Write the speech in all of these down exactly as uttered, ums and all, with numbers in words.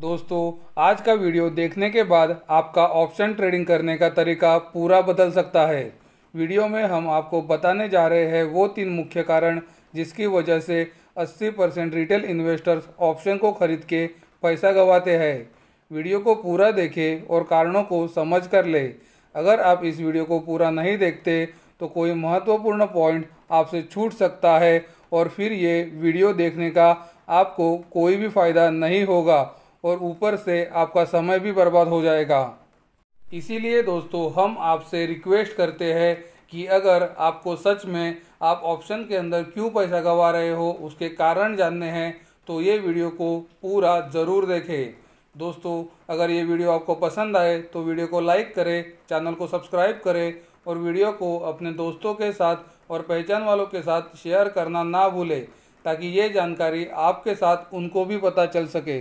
दोस्तों, आज का वीडियो देखने के बाद आपका ऑप्शन ट्रेडिंग करने का तरीका पूरा बदल सकता है। वीडियो में हम आपको बताने जा रहे हैं वो तीन मुख्य कारण जिसकी वजह से अस्सी परसेंट रिटेल इन्वेस्टर्स ऑप्शन को खरीद के पैसा गंवाते हैं। वीडियो को पूरा देखें और कारणों को समझ कर ले। अगर आप इस वीडियो को पूरा नहीं देखते तो कोई महत्वपूर्ण पॉइंट आपसे छूट सकता है और फिर ये वीडियो देखने का आपको कोई भी फ़ायदा नहीं होगा और ऊपर से आपका समय भी बर्बाद हो जाएगा। इसीलिए दोस्तों, हम आपसे रिक्वेस्ट करते हैं कि अगर आपको सच में आप ऑप्शन के अंदर क्यों पैसा गंवा रहे हो उसके कारण जानने हैं तो ये वीडियो को पूरा ज़रूर देखें। दोस्तों, अगर ये वीडियो आपको पसंद आए तो वीडियो को लाइक करें, चैनल को सब्सक्राइब करें और वीडियो को अपने दोस्तों के साथ और पहचान वालों के साथ शेयर करना ना भूलें ताकि ये जानकारी आपके साथ उनको भी पता चल सके।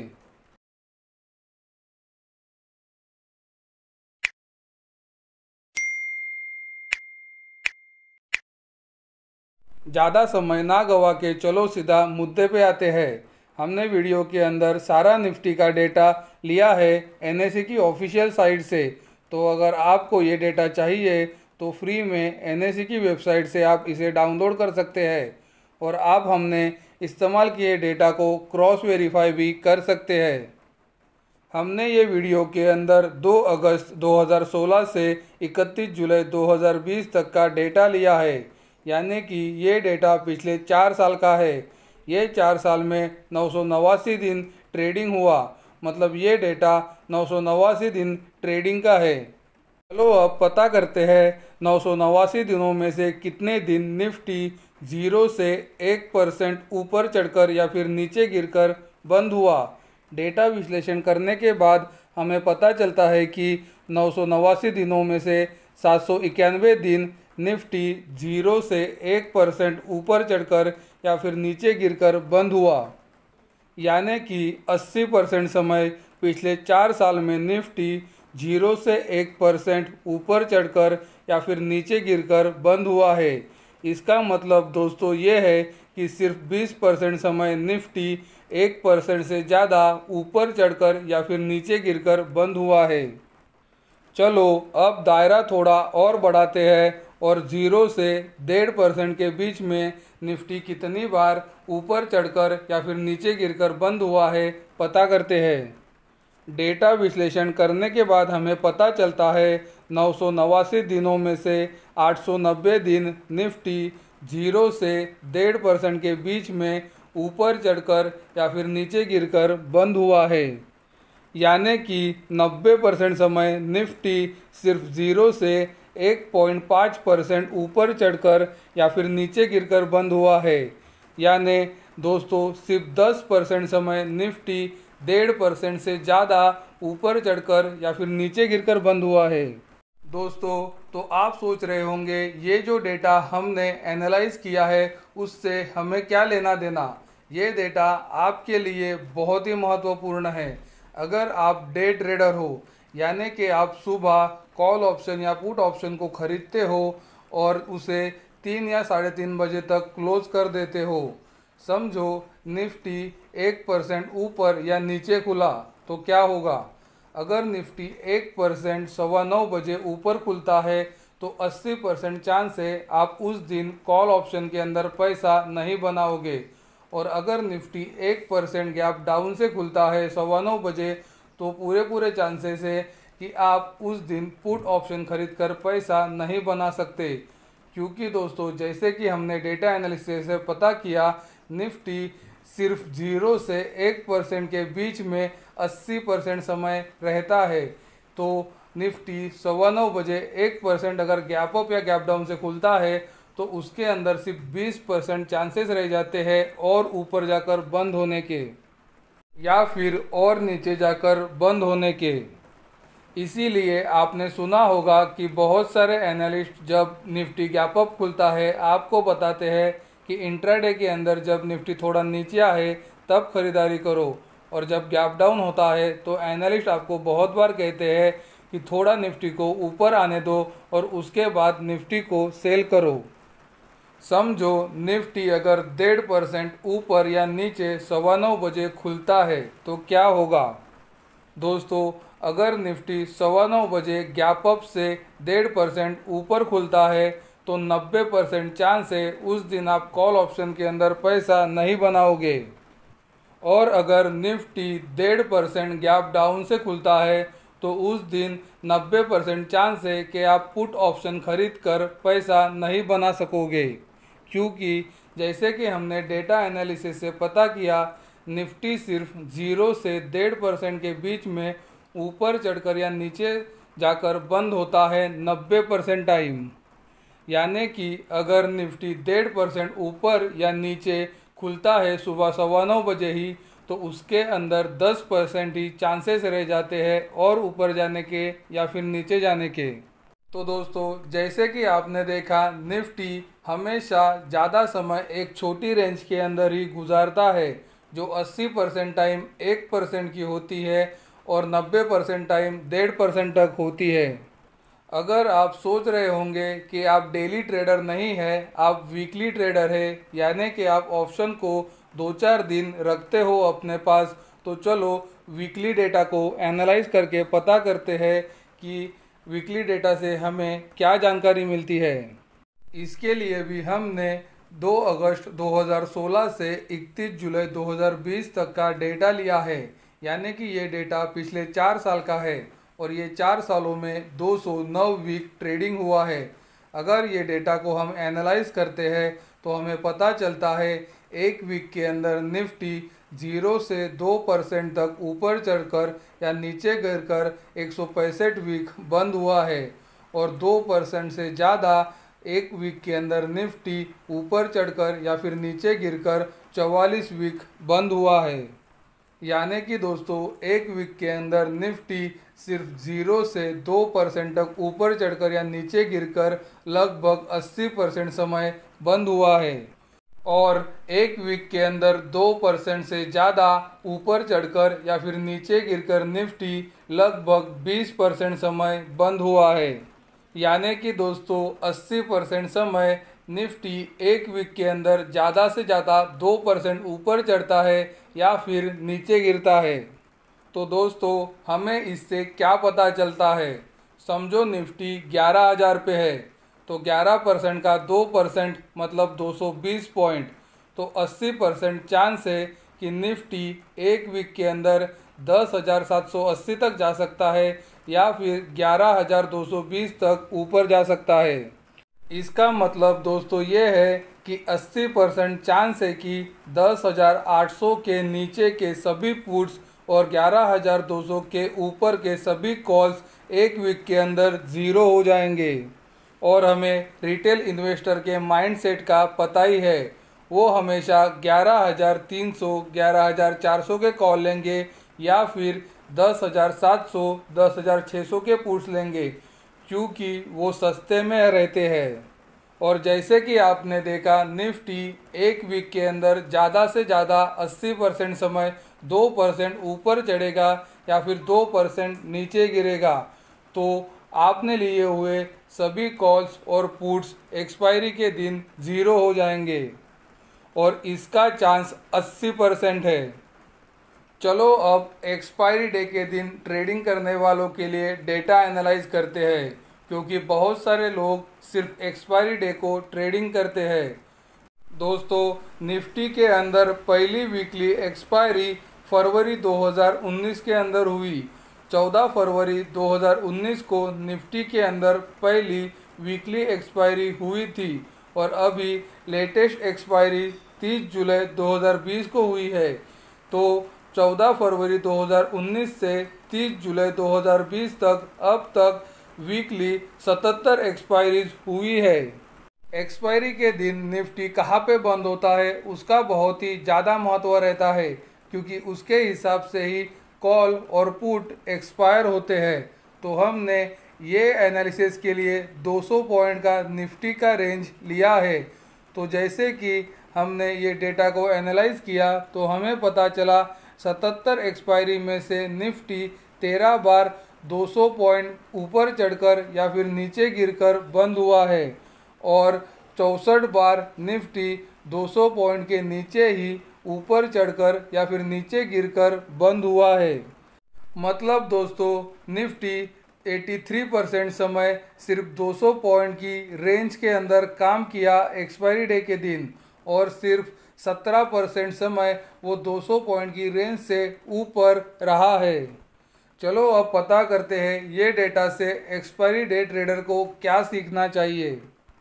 ज़्यादा समय ना गवा के चलो सीधा मुद्दे पे आते हैं। हमने वीडियो के अंदर सारा निफ्टी का डेटा लिया है एन एस ई की ऑफिशियल साइट से, तो अगर आपको ये डेटा चाहिए तो फ्री में एन एस ई की वेबसाइट से आप इसे डाउनलोड कर सकते हैं और आप हमने इस्तेमाल किए डेटा को क्रॉस वेरीफाई भी कर सकते हैं। हमने ये वीडियो के अंदर दो अगस्त दो हज़ार सोलह से इकतीस जुलाई दो हज़ार बीस तक का डेटा लिया है, यानी कि ये डेटा पिछले चार साल का है। ये चार साल में नौ सौ नवासी दिन ट्रेडिंग हुआ, मतलब ये डेटा नौ सौ नवासी दिन ट्रेडिंग का है। चलो अब पता करते हैं नौ सौ नवासी दिनों में से कितने दिन निफ्टी जीरो से एक परसेंट ऊपर चढ़कर या फिर नीचे गिरकर बंद हुआ। डेटा विश्लेषण करने के बाद हमें पता चलता है कि नौ सौ नवासी दिनों में से सात सौ इक्यानवे दिन निफ्टी जीरो से एक परसेंट ऊपर चढ़कर या फिर नीचे गिरकर बंद हुआ, यानी कि अस्सी परसेंट समय पिछले चार साल में निफ्टी जीरो से एक परसेंट ऊपर चढ़कर या फिर नीचे गिरकर बंद हुआ है। इसका मतलब दोस्तों ये है कि सिर्फ बीस परसेंट समय निफ्टी एक परसेंट से ज़्यादा ऊपर चढ़कर या फिर नीचे गिरकर बंद हुआ है। चलो अब दायरा थोड़ा और बढ़ाते हैं और जीरो से डेढ़ परसेंट के बीच में निफ्टी कितनी बार ऊपर चढ़कर या फिर नीचे गिरकर बंद हुआ है पता करते हैं। डेटा विश्लेषण करने के बाद हमें पता चलता है नौ सौ नवासी दिनों में से आठ सौ नब्बे दिन निफ्टी जीरो से डेढ़ परसेंट के बीच में ऊपर चढ़कर या फिर नीचे गिरकर बंद हुआ है, यानी कि नब्बे परसेंट समय निफ्टी सिर्फ जीरो से एक पॉइंट पाँच परसेंट ऊपर चढ़कर या फिर नीचे गिरकर बंद हुआ है, यानी दोस्तों सिर्फ दस परसेंट समय निफ्टी डेढ़ परसेंट से ज़्यादा ऊपर चढ़कर या फिर नीचे गिरकर बंद हुआ है। दोस्तों, तो आप सोच रहे होंगे ये जो डेटा हमने एनालाइज किया है उससे हमें क्या लेना देना। ये डेटा आपके लिए बहुत ही महत्वपूर्ण है। अगर आप डे ट्रेडर हो, यानी कि आप सुबह कॉल ऑप्शन या पुट ऑप्शन को खरीदते हो और उसे तीन या साढ़े तीन बजे तक क्लोज कर देते हो, समझो निफ्टी एक परसेंट ऊपर या नीचे खुला तो क्या होगा। अगर निफ्टी एक परसेंट सवा नौ बजे ऊपर खुलता है तो अस्सी परसेंट चांस है आप उस दिन कॉल ऑप्शन के अंदर पैसा नहीं बनाओगे, और अगर निफ्टी एक परसेंट गैप डाउन से खुलता है सवा नौ बजे तो पूरे पूरे चांसेस है कि आप उस दिन पुट ऑप्शन खरीद कर पैसा नहीं बना सकते, क्योंकि दोस्तों जैसे कि हमने डेटा एनालिसिस से पता किया निफ्टी सिर्फ जीरो से एक परसेंट के बीच में अस्सी परसेंट समय रहता है। तो निफ्टी सवा नौ बजे एक परसेंट अगर गैप अप या गैप डाउन से खुलता है तो उसके अंदर सिर्फ बीस परसेंट चांसेस रह जाते हैं और ऊपर जाकर बंद होने के या फिर और नीचे जाकर बंद होने के। इसीलिए आपने सुना होगा कि बहुत सारे एनालिस्ट जब निफ्टी गैप अप खुलता है आपको बताते हैं कि इंट्राडे के अंदर जब निफ्टी थोड़ा नीचे आए तब खरीदारी करो, और जब गैप डाउन होता है तो एनालिस्ट आपको बहुत बार कहते हैं कि थोड़ा निफ्टी को ऊपर आने दो और उसके बाद निफ्टी को सेल करो। समझो निफ्टी अगर डेढ़ परसेंट ऊपर या नीचे सवा नौ बजे खुलता है तो क्या होगा। दोस्तों अगर निफ्टी सवा नौ बजे गैप अप से डेढ़ परसेंट ऊपर खुलता है तो नब्बे परसेंट चांस है उस दिन आप कॉल ऑप्शन के अंदर पैसा नहीं बनाओगे। और अगर निफ्टी डेढ़ परसेंट गैप डाउन से खुलता है तो उस दिन नब्बे परसेंट चांस है कि आप पुट ऑप्शन खरीद कर पैसा नहीं बना सकोगे, क्योंकि जैसे कि हमने डेटा एनालिसिस से पता किया निफ्टी सिर्फ जीरो से डेढ़ परसेंट के बीच में ऊपर चढ़कर या नीचे जाकर बंद होता है नब्बे परसेंट टाइम। यानी कि अगर निफ्टी डेढ़ परसेंट ऊपर या नीचे खुलता है सुबह सवा नौ बजे ही तो उसके अंदर दस परसेंट ही चांसेस रह जाते हैं और ऊपर जाने के या फिर नीचे जाने के। तो दोस्तों जैसे कि आपने देखा निफ्टी हमेशा ज़्यादा समय एक छोटी रेंज के अंदर ही गुजारता है जो अस्सी परसेंट टाइम एक परसेंट की होती है और नब्बे परसेंट टाइम डेढ़ परसेंट तक होती है। अगर आप सोच रहे होंगे कि आप डेली ट्रेडर नहीं है, आप वीकली ट्रेडर है, यानी कि आप ऑप्शन को दो चार दिन रखते हो अपने पास, तो चलो वीकली डेटा को एनालाइज करके पता करते हैं कि वीकली डेटा से हमें क्या जानकारी मिलती है। इसके लिए भी हमने दो अगस्त दो हज़ार सोलह से इकतीस जुलाई दो हज़ार बीस तक का डेटा लिया है, यानी कि ये डेटा पिछले चार साल का है और ये चार सालों में दो सौ नौ वीक ट्रेडिंग हुआ है। अगर ये डेटा को हम एनालाइज करते हैं तो हमें पता चलता है एक वीक के अंदर निफ्टी जीरो से दो परसेंट तक ऊपर चढ़कर या नीचे गिरकर एक सौ पैंसठ वीक बंद हुआ है और दो परसेंट से ज़्यादा एक वीक के अंदर निफ्टी ऊपर चढ़कर या फिर नीचे गिरकर चौवालीस वीक बंद हुआ है। यानी कि दोस्तों एक वीक के अंदर निफ्टी सिर्फ जीरो से दो परसेंट तक ऊपर चढ़कर या नीचे गिरकर लगभग अस्सी परसेंट समय बंद हुआ है और एक वीक के अंदर दो परसेंट से ज़्यादा ऊपर चढ़कर या फिर नीचे गिरकर निफ्टी लगभग बीस परसेंट समय बंद हुआ है। यानी कि दोस्तों अस्सी परसेंट समय निफ्टी एक वीक के अंदर ज़्यादा से ज़्यादा दो परसेंट ऊपर चढ़ता है या फिर नीचे गिरता है। तो दोस्तों हमें इससे क्या पता चलता है, समझो निफ्टी ग्यारह हज़ार पे है तो ग्यारह परसेंट का दो परसेंट मतलब दो सौ बीस पॉइंट, तो अस्सी परसेंट चांस है कि निफ्टी एक वीक के अंदर दस हज़ार सात सौ अस्सी तक जा सकता है या फिर ग्यारह हज़ार दो सौ बीस तक ऊपर जा सकता है। इसका मतलब दोस्तों ये है कि अस्सी परसेंट चांस है कि दस हज़ार आठ सौ के नीचे के सभी पुट्स और ग्यारह हज़ार दो सौ के ऊपर के सभी कॉल्स एक वीक के अंदर ज़ीरो हो जाएंगे। और हमें रिटेल इन्वेस्टर के माइंडसेट का पता ही है, वो हमेशा ग्यारह हज़ार तीन सौ, ग्यारह हज़ार चार सौ के कॉल लेंगे या फिर दस हज़ार सात सौ, दस हज़ार छः सौ के पुट्स लेंगे, क्योंकि वो सस्ते में रहते हैं। और जैसे कि आपने देखा निफ्टी एक वीक के अंदर ज़्यादा से ज़्यादा अस्सी परसेंट समय दो परसेंट ऊपर चढ़ेगा या फिर दो परसेंट नीचे गिरेगा, तो आपने लिए हुए सभी कॉल्स और पुट्स एक्सपायरी के दिन ज़ीरो हो जाएंगे और इसका चांस अस्सी परसेंट है। चलो अब एक्सपायरी डे के दिन ट्रेडिंग करने वालों के लिए डेटा एनालाइज करते हैं, क्योंकि बहुत सारे लोग सिर्फ एक्सपायरी डे को ट्रेडिंग करते हैं। दोस्तों निफ्टी के अंदर पहली वीकली एक्सपायरी फरवरी दो हज़ार उन्नीस के अंदर हुई। चौदह फरवरी दो हज़ार उन्नीस को निफ्टी के अंदर पहली वीकली एक्सपायरी हुई थी और अभी लेटेस्ट एक्सपायरी तीस जुलाई दो हज़ार बीस को हुई है। तो चौदह फरवरी दो हज़ार उन्नीस से तीस जुलाई दो हज़ार बीस तक अब तक वीकली सतहत्तर एक्सपायरीज हुई है। एक्सपायरी के दिन निफ्टी कहाँ पे बंद होता है उसका बहुत ही ज़्यादा महत्व रहता है, क्योंकि उसके हिसाब से ही कॉल और पुट एक्सपायर होते हैं। तो हमने ये एनालिसिस के लिए दो सौ पॉइंट का निफ्टी का रेंज लिया है। तो जैसे कि हमने ये डेटा को एनालाइज किया तो हमें पता चला सतहत्तर एक्सपायरी में से निफ्टी तेरह बार दो सौ पॉइंट ऊपर चढ़कर या फिर नीचे गिरकर बंद हुआ है और चौंसठ बार निफ्टी दो सौ पॉइंट के नीचे ही ऊपर चढ़कर या फिर नीचे गिरकर बंद हुआ है। मतलब दोस्तों निफ्टी तिरासी परसेंट समय सिर्फ दो सौ पॉइंट की रेंज के अंदर काम किया एक्सपायरी डे के दिन, और सिर्फ सत्रह परसेंट समय वो दो सौ पॉइंट की रेंज से ऊपर रहा है। चलो अब पता करते हैं ये डेटा से एक्सपायरी डे ट्रेडर को क्या सीखना चाहिए।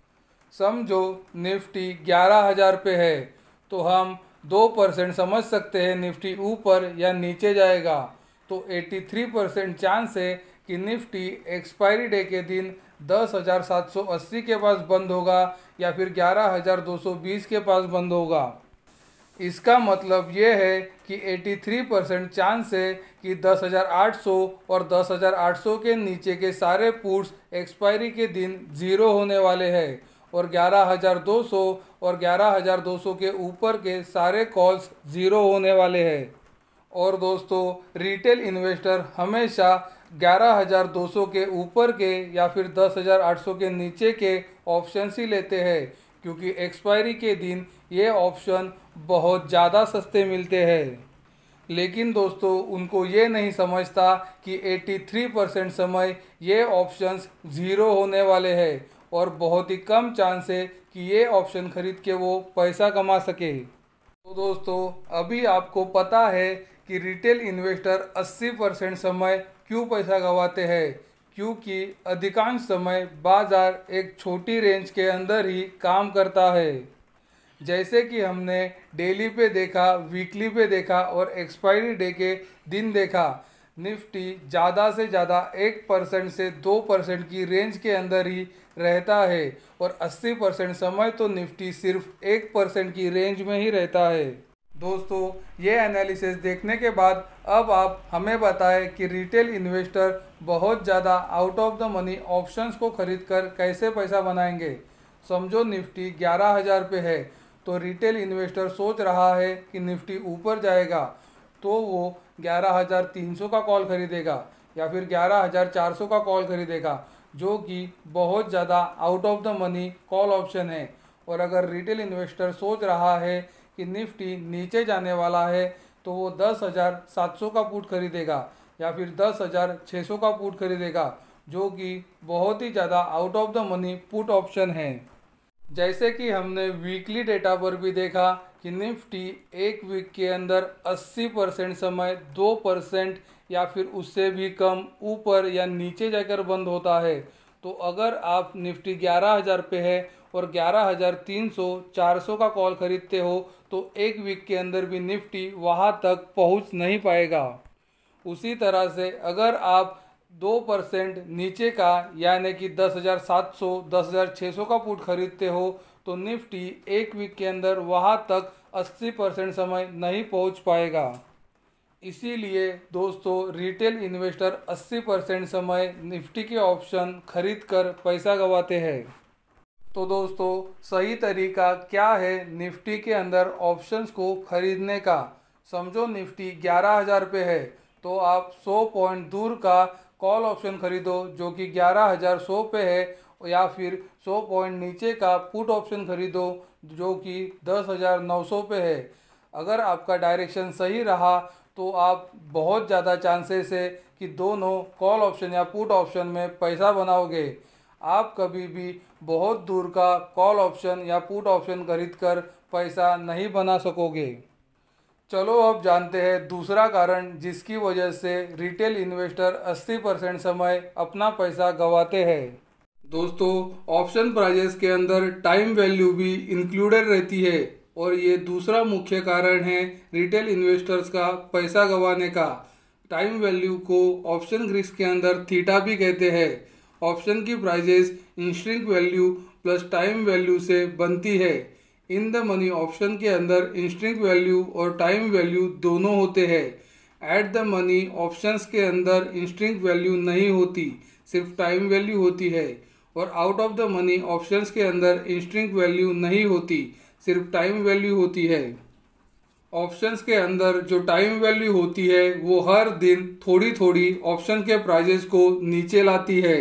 समझो निफ्टी ग्यारह हज़ार पे है, तो हम दो परसेंट समझ सकते हैं निफ्टी ऊपर या नीचे जाएगा। तो तिरासी परसेंट चांस है कि निफ्टी एक्सपायरी डे के दिन दस हज़ार सात सौ अस्सी के पास बंद होगा या फिर ग्यारह हज़ार दो सौ बीस के पास बंद होगा। इसका मतलब ये है कि तिरासी परसेंट चांस है कि दस हज़ार आठ सौ और दस हज़ार आठ सौ के नीचे के सारे पुट्स एक्सपायरी के दिन ज़ीरो होने वाले हैं, और ग्यारह हज़ार दो सौ और ग्यारह हज़ार दो सौ के ऊपर के सारे कॉल्स ज़ीरो होने वाले हैं। और दोस्तों रिटेल इन्वेस्टर हमेशा ग्यारह हज़ार दो सौ के ऊपर के या फिर दस हज़ार आठ सौ के नीचे के ऑप्शन ही लेते हैं, क्योंकि एक्सपायरी के दिन ये ऑप्शन बहुत ज़्यादा सस्ते मिलते हैं। लेकिन दोस्तों उनको ये नहीं समझता कि तिरासी परसेंट समय ये ऑप्शंस ज़ीरो होने वाले हैं और बहुत ही कम चांस है कि ये ऑप्शन खरीद के वो पैसा कमा सके। तो दोस्तों अभी आपको पता है कि रिटेल इन्वेस्टर अस्सी परसेंट समय क्यों पैसा गंवाते हैं, क्योंकि अधिकांश समय बाजार एक छोटी रेंज के अंदर ही काम करता है। जैसे कि हमने डेली पे देखा, वीकली पे देखा और एक्सपायरी डे के दिन देखा, निफ्टी ज़्यादा से ज़्यादा एक परसेंट से दो परसेंट की रेंज के अंदर ही रहता है, और अस्सी परसेंट समय तो निफ्टी सिर्फ एक परसेंट की रेंज में ही रहता है। दोस्तों ये एनालिसिस देखने के बाद अब आप हमें बताएं कि रिटेल इन्वेस्टर बहुत ज़्यादा out of the money options को खरीद कर कैसे पैसा बनाएंगे। समझो निफ्टी ग्यारह हज़ार पे है, तो रिटेल इन्वेस्टर सोच रहा है कि निफ्टी ऊपर जाएगा, तो वो ग्यारह हज़ार तीन सौ का कॉल खरीदेगा या फिर ग्यारह हज़ार चार सौ का कॉल खरीदेगा, जो कि बहुत ज़्यादा out of the money call option है। और अगर रिटेल इन्वेस्टर सोच रहा है कि निफ्टी नीचे जाने वाला है, तो वो दस हज़ार सात सौ का पुट खरीदेगा या फिर दस हज़ार छः सौ का पुट खरीदेगा, जो कि बहुत ही ज़्यादा out of the money put option है। जैसे कि हमने वीकली डेटा पर भी देखा कि निफ्टी एक वीक के अंदर अस्सी परसेंट समय दो परसेंट या फिर उससे भी कम ऊपर या नीचे जाकर बंद होता है। तो अगर आप निफ्टी ग्यारह हज़ार पे है और ग्यारह हज़ार तीन सौ चार सौ का कॉल खरीदते हो, तो एक वीक के अंदर भी निफ्टी वहाँ तक पहुँच नहीं पाएगा। उसी तरह से अगर आप दो परसेंट नीचे का यानी कि दस हज़ार सात सौ दस हज़ार छः सौ का पुट खरीदते हो, तो निफ्टी एक वीक के अंदर वहाँ तक अस्सी परसेंट समय नहीं पहुँच पाएगा। इसीलिए दोस्तों रिटेल इन्वेस्टर अस्सी परसेंट समय निफ्टी के ऑप्शन खरीद कर पैसा गंवाते हैं। तो दोस्तों सही तरीका क्या है निफ्टी के अंदर ऑप्शंस को खरीदने का। समझो निफ्टी ग्यारह हज़ार पे है, तो आप सौ पॉइंट दूर का कॉल ऑप्शन खरीदो जो कि ग्यारह हज़ार सौ पे है, या फिर सौ पॉइंट नीचे का पुट ऑप्शन खरीदो जो कि दस हज़ार नौ सौ पे है। अगर आपका डायरेक्शन सही रहा तो आप बहुत ज़्यादा चांसेस है कि दोनों कॉल ऑप्शन या पुट ऑप्शन में पैसा बनाओगे। आप कभी भी बहुत दूर का कॉल ऑप्शन या पुट ऑप्शन खरीद कर पैसा नहीं बना सकोगे। चलो अब जानते हैं दूसरा कारण जिसकी वजह से रिटेल इन्वेस्टर अस्सी परसेंट समय अपना पैसा गंवाते हैं। दोस्तों ऑप्शन प्राइजेस के अंदर टाइम वैल्यू भी इंक्लूडेड रहती है, और ये दूसरा मुख्य कारण है रिटेल इन्वेस्टर्स का पैसा गंवाने का। टाइम वैल्यू को ऑप्शन ग्रीक्स के अंदर थीटा भी कहते हैं। ऑप्शन की prices intrinsic value plus time value से बनती है। इन द मनी ऑप्शन के अंदर इंस्ट्रिंग वैल्यू और टाइम वैल्यू दोनों होते हैं। एट द मनी ऑप्शंस के अंदर इंस्ट्रिंग वैल्यू नहीं होती, सिर्फ टाइम वैल्यू होती है। और out of the money options के अंदर इंस्ट्रिंग वैल्यू नहीं होती, सिर्फ टाइम वैल्यू होती है। ऑप्शंस के अंदर जो टाइम वैल्यू होती है वो हर दिन थोड़ी थोड़ी ऑप्शन के प्राइजेस को नीचे लाती है,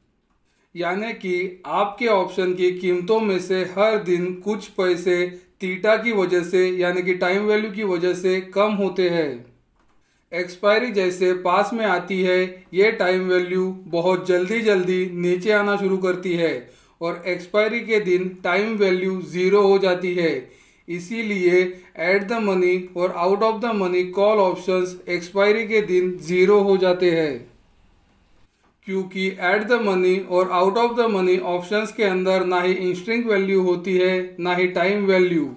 यानी कि आपके ऑप्शन की कीमतों में से हर दिन कुछ पैसे थीटा की वजह से यानी कि टाइम वैल्यू की वजह से कम होते हैं। एक्सपायरी जैसे पास में आती है ये टाइम वैल्यू बहुत जल्दी जल्दी नीचे आना शुरू करती है और एक्सपायरी के दिन टाइम वैल्यू ज़ीरो हो जाती है। इसीलिए एट द मनी और out of the money call options expiry के दिन ज़ीरो हो जाते हैं, क्योंकि एट द मनी और out of the money options के अंदर ना ही इंस्ट्रिंग वैल्यू होती है ना ही टाइम वैल्यू।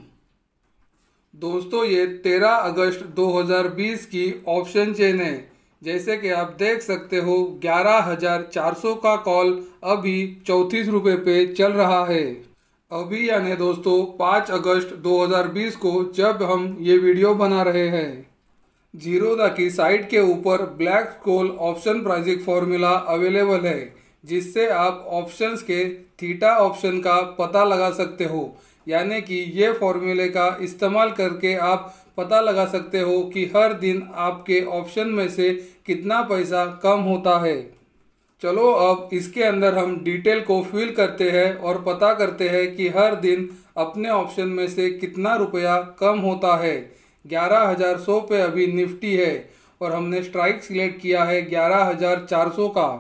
दोस्तों ये तेरह अगस्त दो हज़ार बीस की ऑप्शन चेन है। जैसे कि आप देख सकते हो ग्यारह हज़ार चार सौ का कॉल अभी चौंतीस रुपये पे चल रहा है। अभी यानी दोस्तों पाँच अगस्त दो हज़ार बीस को जब हम ये वीडियो बना रहे हैं। जीरोधा की साइट के ऊपर Black Scholes option pricing formula available है, जिससे आप ऑप्शंस के थीटा ऑप्शन का पता लगा सकते हो। यानी कि ये फॉर्मूले का इस्तेमाल करके आप पता लगा सकते हो कि हर दिन आपके ऑप्शन में से कितना पैसा कम होता है। चलो अब इसके अंदर हम डिटेल को फिल करते हैं और पता करते हैं कि हर दिन अपने ऑप्शन में से कितना रुपया कम होता है। ग्यारह हज़ार सौ पे अभी निफ्टी है और हमने स्ट्राइक सिलेक्ट किया है ग्यारह हज़ार चार सौ का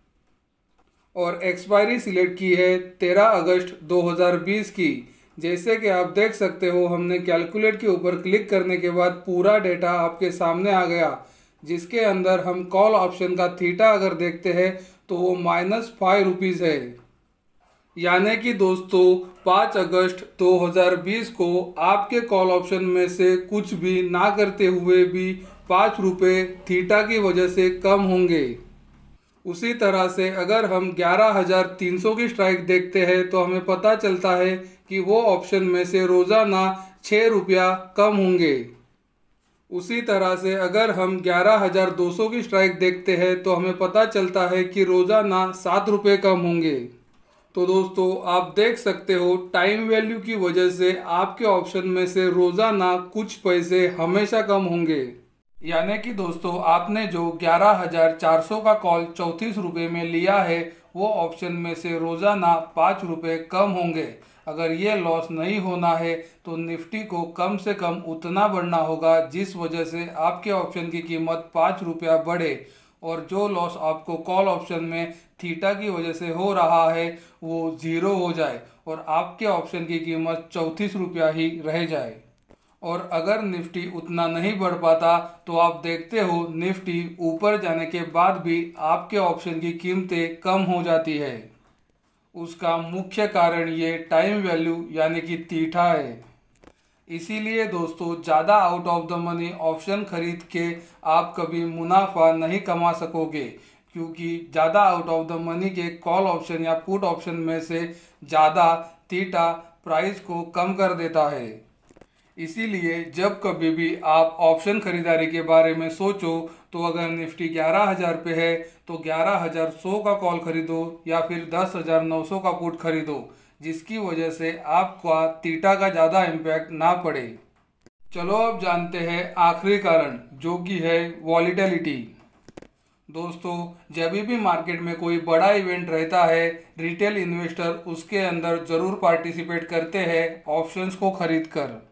और एक्सपायरी सिलेक्ट की है तेरह अगस्त दो हज़ार बीस की। जैसे कि आप देख सकते हो हमने कैलकुलेट के ऊपर क्लिक करने के बाद पूरा डेटा आपके सामने आ गया, जिसके अंदर हम कॉल ऑप्शन का थीटा अगर देखते हैं तो वो माइनस फाइव रुपीज़ है। यानी कि दोस्तों पाँच अगस्त दो हज़ार बीस को आपके कॉल ऑप्शन में से कुछ भी ना करते हुए भी पाँच रुपये थीटा की वजह से कम होंगे। उसी तरह से अगर हम ग्यारह हज़ार तीन सौ की स्ट्राइक देखते हैं तो हमें पता चलता है कि वो ऑप्शन में से रोज़ाना छः रुपया कम होंगे। उसी तरह से अगर हम ग्यारह हज़ार दो सौ की स्ट्राइक देखते हैं तो हमें पता चलता है कि रोज़ाना सात रुपये कम होंगे। तो दोस्तों आप देख सकते हो टाइम वैल्यू की वजह से आपके ऑप्शन में से रोज़ाना कुछ पैसे हमेशा कम होंगे। यानी कि दोस्तों आपने जो ग्यारह हज़ार चार सौ का कॉल चौंतीस रुपये में लिया है वो ऑप्शन में से रोज़ाना पाँच रुपये कम होंगे। अगर ये लॉस नहीं होना है तो निफ्टी को कम से कम उतना बढ़ना होगा जिस वजह से आपके ऑप्शन की कीमत पाँच रुपया बढ़े और जो लॉस आपको कॉल ऑप्शन में थीटा की वजह से हो रहा है वो ज़ीरो हो जाए और आपके ऑप्शन की कीमत चौंतीस रुपया ही रह जाए। और अगर निफ्टी उतना नहीं बढ़ पाता तो आप देखते हो निफ्टी ऊपर जाने के बाद भी आपके ऑप्शन की कीमतें कम हो जाती है। उसका मुख्य कारण ये टाइम वैल्यू यानी कि थीटा है। इसीलिए दोस्तों ज़्यादा out of the money option खरीद के आप कभी मुनाफा नहीं कमा सकोगे, क्योंकि ज़्यादा आउट ऑफ द मनी के कॉल ऑप्शन या पुट ऑप्शन में से ज़्यादा थीटा प्राइस को कम कर देता है। इसीलिए जब कभी भी आप ऑप्शन खरीदारी के बारे में सोचो तो अगर निफ्टी ग्यारह हज़ार पे है तो ग्यारह हज़ार सौ का कॉल खरीदो या फिर दस हज़ार नौ सौ का पुट खरीदो, जिसकी वजह से आपका थीटा का ज़्यादा इम्पैक्ट ना पड़े। चलो अब जानते हैं आखिरी कारण, जो कि है वॉलीटिलिटी। दोस्तों जब भी मार्केट में कोई बड़ा इवेंट रहता है रिटेल इन्वेस्टर उसके अंदर ज़रूर पार्टिसिपेट करते हैं ऑप्शंस को खरीद कर।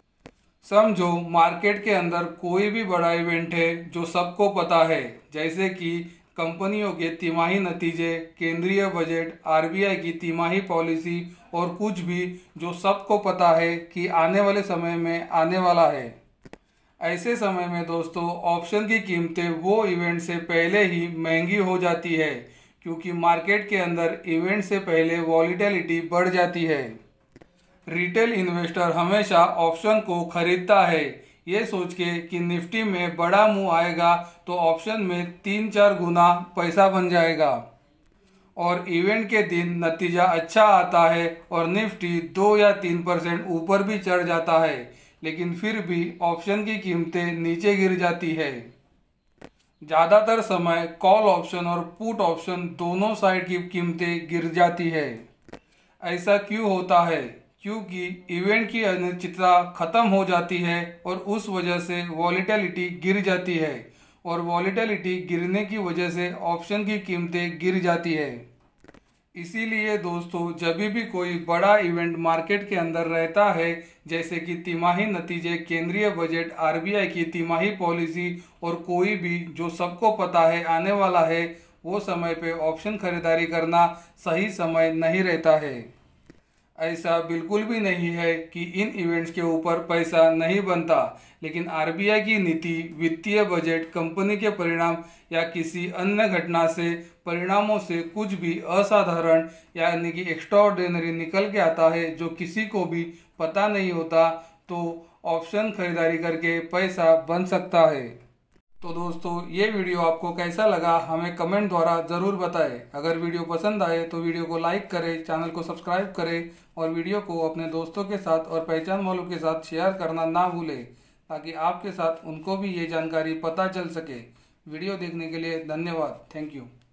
समझो मार्केट के अंदर कोई भी बड़ा इवेंट है जो सबको पता है, जैसे कि कंपनियों के तिमाही नतीजे, केंद्रीय बजट, आरबीआई की तिमाही पॉलिसी और कुछ भी जो सबको पता है कि आने वाले समय में आने वाला है। ऐसे समय में दोस्तों ऑप्शन की कीमतें वो इवेंट से पहले ही महंगी हो जाती है, क्योंकि मार्केट के अंदर इवेंट से पहले वॉलीटिलिटी बढ़ जाती है। रिटेल इन्वेस्टर हमेशा ऑप्शन को खरीदता है ये सोच के कि निफ्टी में बड़ा मूव आएगा तो ऑप्शन में तीन चार गुना पैसा बन जाएगा और इवेंट के दिन नतीजा अच्छा आता है और निफ्टी दो या तीन परसेंट ऊपर भी चढ़ जाता है, लेकिन फिर भी ऑप्शन की कीमतें नीचे गिर जाती है। ज़्यादातर समय कॉल ऑप्शन और पुट ऑप्शन दोनों साइड की कीमतें गिर जाती है। ऐसा क्यों होता है? क्योंकि इवेंट की अनिश्चितता खत्म हो जाती है और उस वजह से वॉलीटिलिटी गिर जाती है और वॉलीटिलिटी गिरने की वजह से ऑप्शन की कीमतें गिर जाती है। इसीलिए दोस्तों जब भी कोई बड़ा इवेंट मार्केट के अंदर रहता है, जैसे कि तिमाही नतीजे, केंद्रीय बजट, आरबीआई की तिमाही पॉलिसी और कोई भी जो सबको पता है आने वाला है, वो समय पे ऑप्शन खरीदारी करना सही समय नहीं रहता है। ऐसा बिल्कुल भी नहीं है कि इन इवेंट्स के ऊपर पैसा नहीं बनता, लेकिन आरबीआई की नीति, वित्तीय बजट, कंपनी के परिणाम या किसी अन्य घटना से परिणामों से कुछ भी असाधारण यानी कि एक्स्ट्राऑर्डिनरी निकल के आता है जो किसी को भी पता नहीं होता, तो ऑप्शन खरीदारी करके पैसा बन सकता है। तो दोस्तों ये वीडियो आपको कैसा लगा हमें कमेंट द्वारा ज़रूर बताएं। अगर वीडियो पसंद आए तो वीडियो को लाइक करें, चैनल को सब्सक्राइब करें और वीडियो को अपने दोस्तों के साथ और पहचान वालों के साथ शेयर करना ना भूलें, ताकि आपके साथ उनको भी ये जानकारी पता चल सके। वीडियो देखने के लिए धन्यवाद। Thank you.